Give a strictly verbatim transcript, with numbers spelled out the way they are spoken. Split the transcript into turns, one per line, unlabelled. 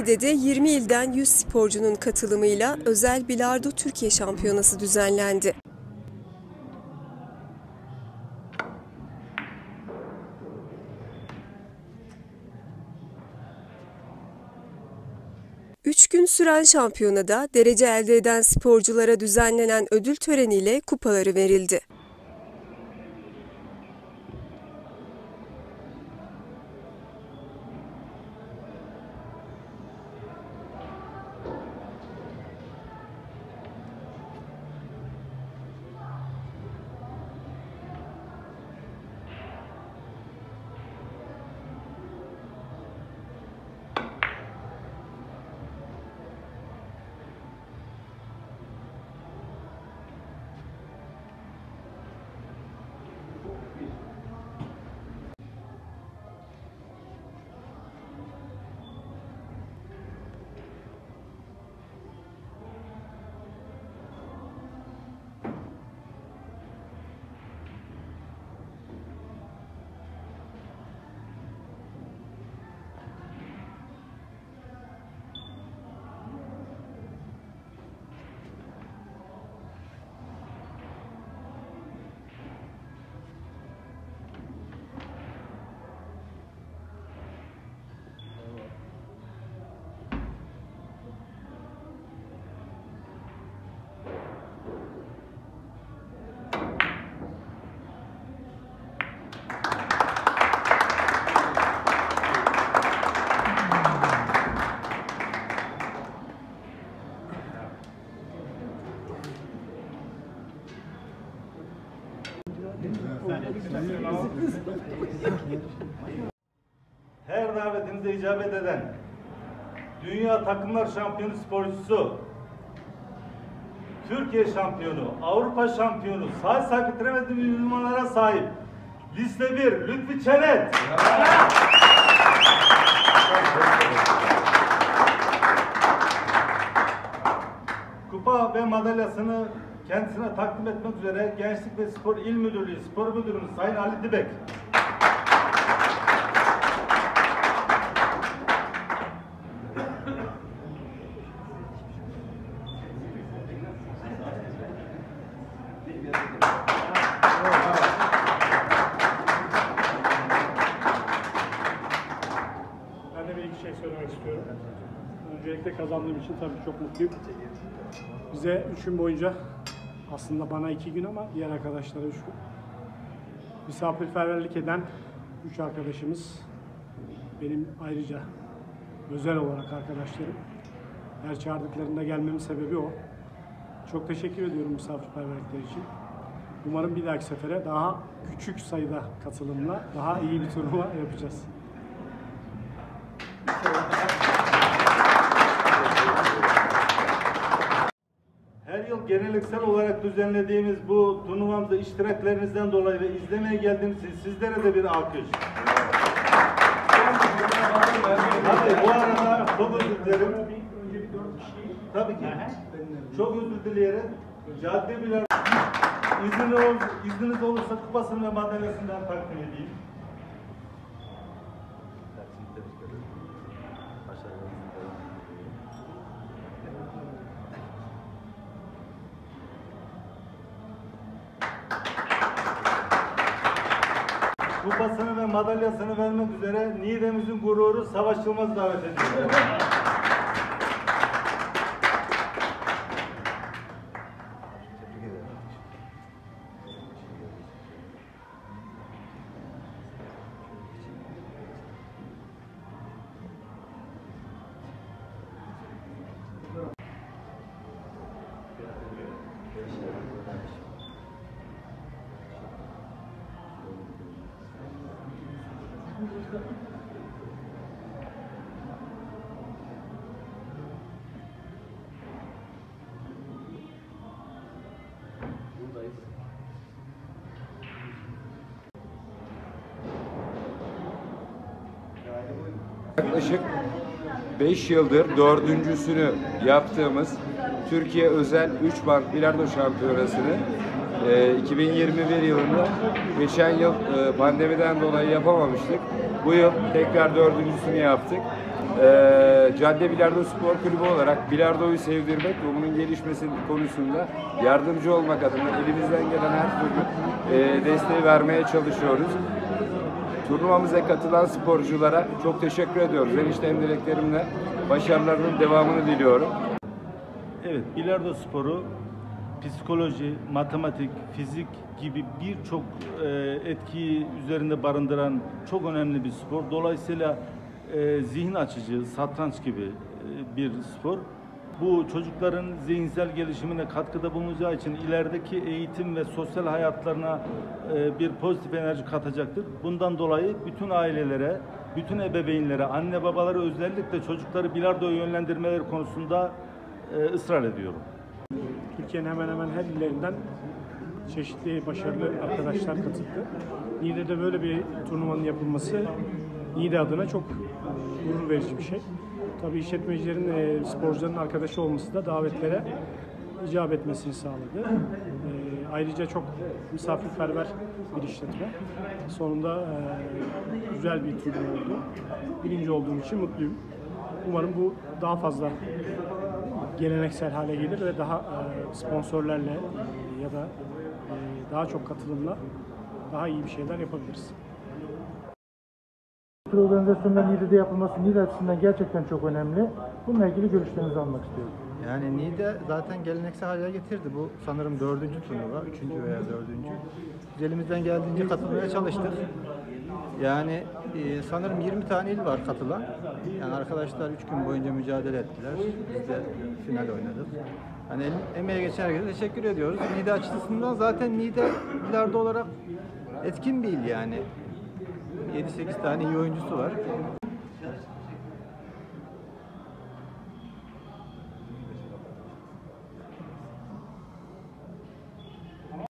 Niğde'de yirmi ilden yüz sporcunun katılımıyla özel bilardo Türkiye şampiyonası düzenlendi. Üç gün süren şampiyonada derece elde eden sporculara düzenlenen ödül töreniyle kupaları verildi.
Her davetinize icabet eden Dünya Takımlar Şampiyonu sporcusu, Türkiye şampiyonu, Avrupa şampiyonu, saat sahibi bitiremediği ünvanlara sahip liste bir Lütfi Çenet. Kupa ve madalyasını kendisine takdim etmek üzere Gençlik ve Spor İl Müdürlüğü Spor Müdürümüz Sayın Ali Dibek.
Ben de bir iki şey söylemek istiyorum. Öncelikle kazandığım için tabii çok mutluyum. Bize üç gün boyunca, aslında bana iki gün ama diğer arkadaşlara üç gün, misafirperverlik eden üç arkadaşımız, benim ayrıca özel olarak arkadaşlarım. Her çağırdıklarında gelmemin sebebi o. Çok teşekkür ediyorum misafirperverlikleri için. Umarım bir dahaki sefere daha küçük sayıda katılımla daha iyi bir turnuva yapacağız.
Her yıl geleneksel olarak düzenlediğimiz bu turnuvamızda iştiraklerinizden dolayı ve izlemeye geldiğiniz için sizlere de bir alkış. Tabii bu arada çok özür dilerim. Tabii ki. Çok özür dileyerek cadde bilen izniniz, izniniz olursa kupasını ve madalyasından takdim edeyim. Kupasını ve madalyasını vermek üzere Niğde'mizin gururu Savaş Yılmaz'ı davet ediyoruz.
Yaklaşık beş yıldır dördüncüsünü yaptığımız Türkiye özel üç bank bilardo şampiyonasını e, iki bin yirmi bir yılında geçen yıl e, pandemiden dolayı yapamamıştık. Bu yıl tekrar dördüncüsünü yaptık. e, Cadde Bilardo Spor Kulübü olarak bilardoyu sevdirmek ve bunun gelişmesi konusunda yardımcı olmak adına elimizden gelen her türlü e, desteği vermeye çalışıyoruz. Turnuvamıza katılan sporculara çok teşekkür ediyoruz. Eniştem dileklerimle başarılarının devamını diliyorum.
Evet, bilardo sporu psikoloji, matematik, fizik gibi birçok e, etkiyi üzerinde barındıran çok önemli bir spor. Dolayısıyla e, zihin açıcı, satranç gibi e, bir spor. Bu çocukların zihinsel gelişimine katkıda bulunacağı için ilerideki eğitim ve sosyal hayatlarına e, bir pozitif enerji katacaktır. Bundan dolayı bütün ailelere, bütün ebeveynlere, anne babaları özellikle çocukları bilardoya yönlendirmeleri konusunda e, ısrar ediyorum.
Türkiye'nin hemen hemen her illerinden çeşitli başarılı arkadaşlar katıldı. Niğde'de böyle bir turnuvanın yapılması Niğde adına çok gurur verici bir şey. Tabii işletmecilerin, e, sporcuların arkadaşı olması da davetlere icap etmesini sağladı. E, ayrıca çok misafirperver bir işletme. Sonunda e, güzel bir turnuva oldu. Birinci olduğum için mutluyum. Umarım bu daha fazla geleneksel hale gelir ve daha e, sponsorlarla e, ya da e, daha çok katılımla daha iyi bir şeyler yapabiliriz.
Organizasyonların Niğde'de yapılması Niğde açısından gerçekten çok önemli. Bununla ilgili görüşlerinizi almak istiyorum.
Yani Niğde zaten geleneksel hale getirdi. Bu sanırım dördüncü turnuva, üçüncü veya dördüncü. Biz elimizden geldiğince katılmaya çalıştık. Yani e, sanırım yirmi tane il var katılan. Yani arkadaşlar üç gün boyunca mücadele ettiler. Biz de final oynadık. Hani emeğe geçen herkese teşekkür ediyoruz. Niğde açısından zaten Niğde bilardo olarak etkin bir il yani. yedi sekiz tane iyi oyuncusu var.